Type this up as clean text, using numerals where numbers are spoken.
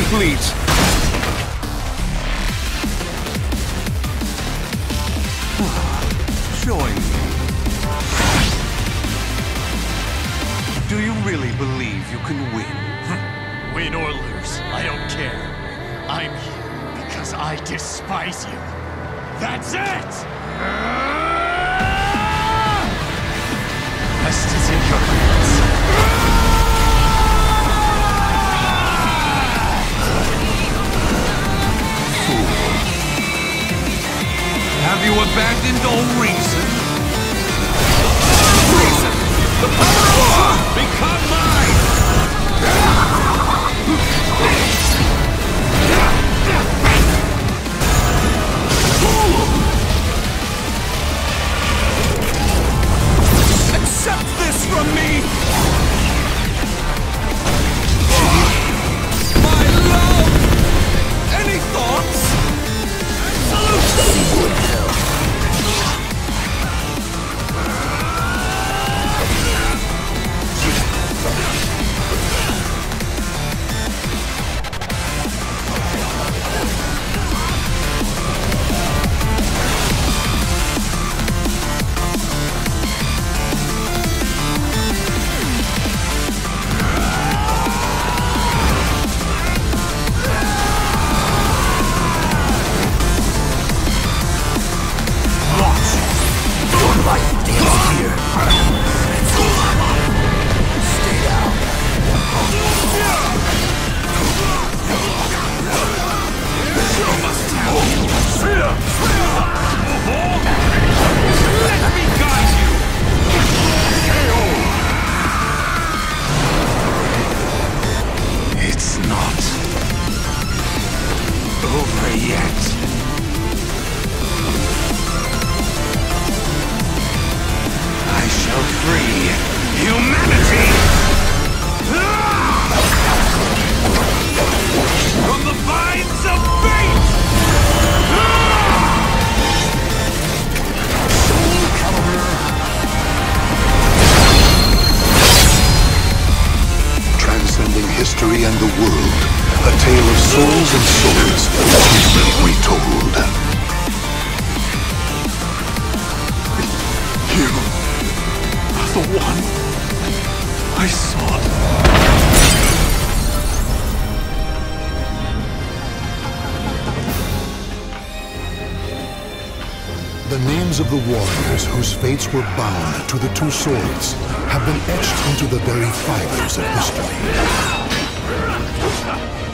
complete. Join me. Do you really believe you can win? Win or lose, I don't care. I'm here because I despise you. That's it! Rest is in your hands. Have you abandoned all reason? Reason! The power of become mine! Accept this from me! My love! Any thoughts? History and the world, a tale of souls and swords, retold. You are the one I sought. The names of the warriors whose fates were bound to the two swords have been etched into the very fibers of history.